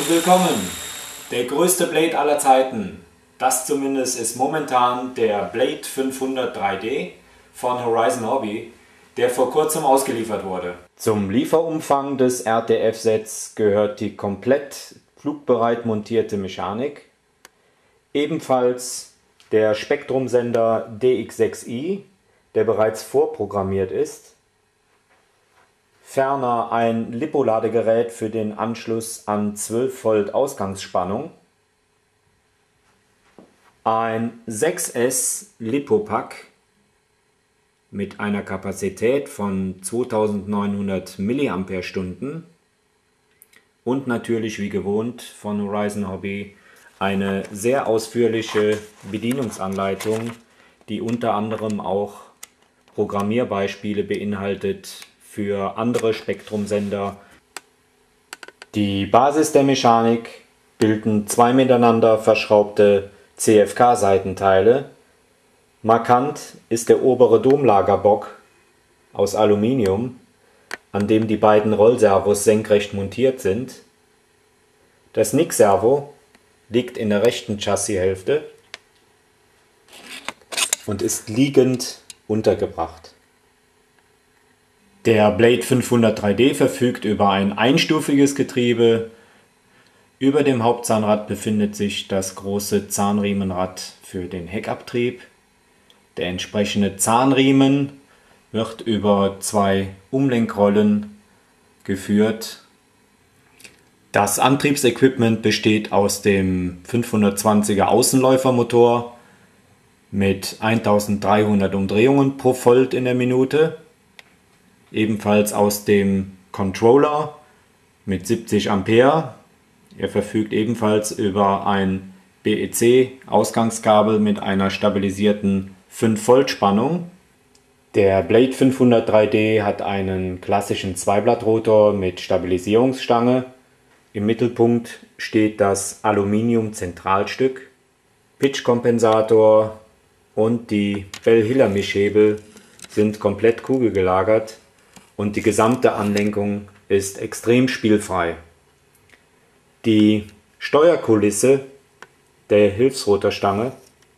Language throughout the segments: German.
und willkommen! Der größte Blade aller Zeiten, das zumindest ist momentan der Blade 500 3D von Horizon Hobby, der vor kurzem ausgeliefert wurde. Zum Lieferumfang des RTF-Sets gehört die komplett flugbereit montierte Mechanik, ebenfalls der Spektrumsender DX6i, der bereits vorprogrammiert ist, ferner ein LiPo-Ladegerät für den Anschluss an 12 Volt Ausgangsspannung, ein 6S LiPo-Pack mit einer Kapazität von 2900 mAh und natürlich wie gewohnt von Horizon Hobby eine sehr ausführliche Bedienungsanleitung, die unter anderem auch Programmierbeispiele beinhaltet für andere Spektrumsender. Die Basis der Mechanik bilden zwei miteinander verschraubte CFK-Seitenteile. Markant ist der obere Domlagerbock aus Aluminium, an dem die beiden Rollservos senkrecht montiert sind. Das Nickservo liegt in der rechten Chassishälfte und ist liegend untergebracht. Der Blade 500 3D verfügt über ein einstufiges Getriebe. Über dem Hauptzahnrad befindet sich das große Zahnriemenrad für den Heckabtrieb. Der entsprechende Zahnriemen wird über zwei Umlenkrollen geführt. Das Antriebsequipment besteht aus dem 520er Außenläufermotor mit 1300 Umdrehungen pro Volt in der Minute. Ebenfalls aus dem Controller mit 70 Ampere. Er verfügt ebenfalls über ein BEC-Ausgangskabel mit einer stabilisierten 5 Volt Spannung. Der Blade 500 3D hat einen klassischen Zweiblattrotor mit Stabilisierungsstange. Im Mittelpunkt steht das Aluminium-Zentralstück, Pitch-Kompensator und die Bell-Hiller-Mischhebel sind komplett kugelgelagert. Und die gesamte Anlenkung ist extrem spielfrei. Die Steuerkulisse der Hilfsrotorstange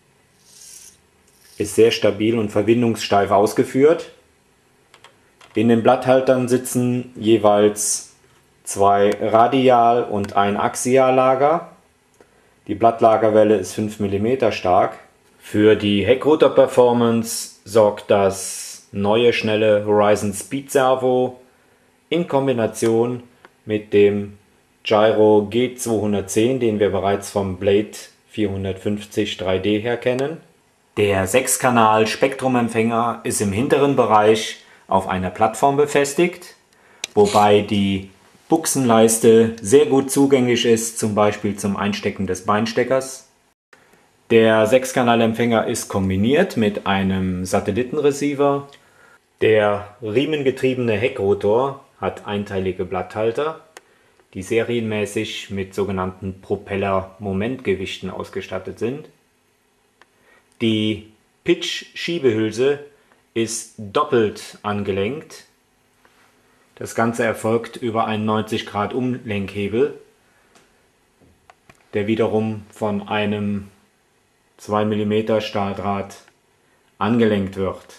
ist sehr stabil und verbindungssteif ausgeführt. In den Blatthaltern sitzen jeweils zwei Radial- und ein Axiallager. Die Blattlagerwelle ist 5 mm stark. Für die Heckrotor-Performance sorgt das neue schnelle Horizon Speed Servo in Kombination mit dem Gyro G210, den wir bereits vom Blade 450 3D her kennen. Der 6-Kanal Spektrumempfänger ist im hinteren Bereich auf einer Plattform befestigt, wobei die Buchsenleiste sehr gut zugänglich ist, zum Beispiel zum Einstecken des Beinsteckers. Der 6-Kanal-Empfänger ist kombiniert mit einem Satellitenreceiver. Der riemengetriebene Heckrotor hat einteilige Blatthalter, die serienmäßig mit sogenannten Propeller-Momentgewichten ausgestattet sind. Die Pitch-Schiebehülse ist doppelt angelenkt. Das Ganze erfolgt über einen 90 Grad Umlenkhebel, der wiederum von einem 2 mm Stahldraht angelenkt wird.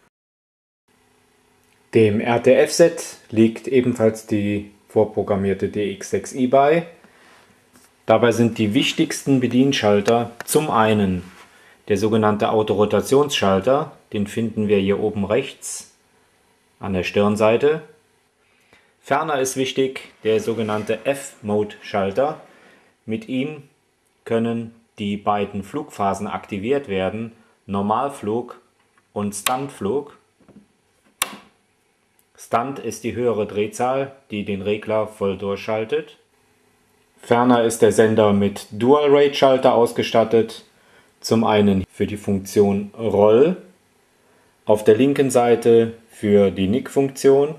Dem RTF-Set liegt ebenfalls die vorprogrammierte DX6i bei. Dabei sind die wichtigsten Bedienschalter zum einen der sogenannte Autorotationsschalter, den finden wir hier oben rechts an der Stirnseite. Ferner ist wichtig der sogenannte F-Mode-Schalter. Mit ihm können die beiden Flugphasen aktiviert werden, Normalflug und Stuntflug. Stunt ist die höhere Drehzahl, die den Regler voll durchschaltet. Ferner ist der Sender mit Dual-Rate-Schalter ausgestattet. Zum einen für die Funktion Roll, auf der linken Seite für die Nick-Funktion.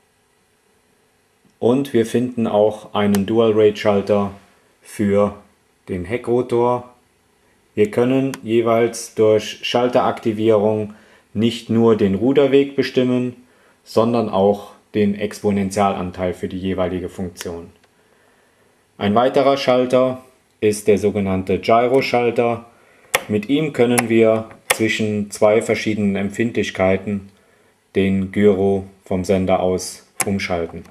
Und wir finden auch einen Dual-Rate-Schalter für den Heckrotor. Wir können jeweils durch Schalteraktivierung nicht nur den Ruderweg bestimmen, sondern auch den Exponentialanteil für die jeweilige Funktion. Ein weiterer Schalter ist der sogenannte Gyro-Schalter. Mit ihm können wir zwischen zwei verschiedenen Empfindlichkeiten den Gyro vom Sender aus umschalten.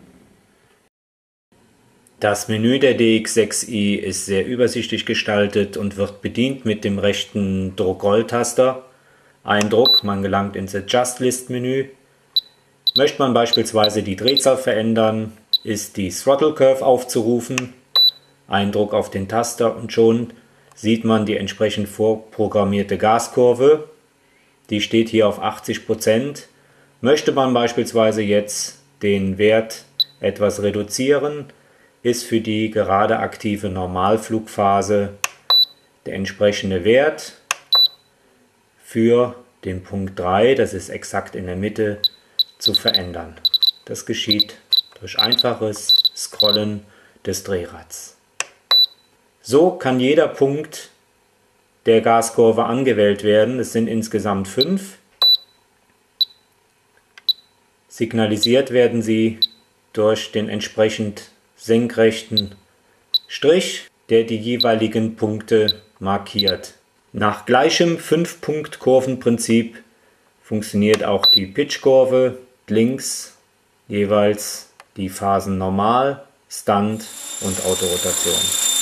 Das Menü der DX6i ist sehr übersichtlich gestaltet und wird bedient mit dem rechten Druck-Roll-Taster. Ein Druck, man gelangt ins Adjust-List-Menü. Möchte man beispielsweise die Drehzahl verändern, ist die Throttle Curve aufzurufen. Ein Druck auf den Taster und schon sieht man die entsprechend vorprogrammierte Gaskurve. Die steht hier auf 80%. Möchte man beispielsweise jetzt den Wert etwas reduzieren, ist für die gerade aktive Normalflugphase der entsprechende Wert für den Punkt 3, das ist exakt in der Mitte, zu verändern. Das geschieht durch einfaches Scrollen des Drehrads. So kann jeder Punkt der Gaskurve angewählt werden. Es sind insgesamt 5. Signalisiert werden sie durch den entsprechend senkrechten Strich, der die jeweiligen Punkte markiert. Nach gleichem 5-Punkt-Kurvenprinzip funktioniert auch die Pitchkurve. Links jeweils die Phasen Normal, Stunt und Autorotation.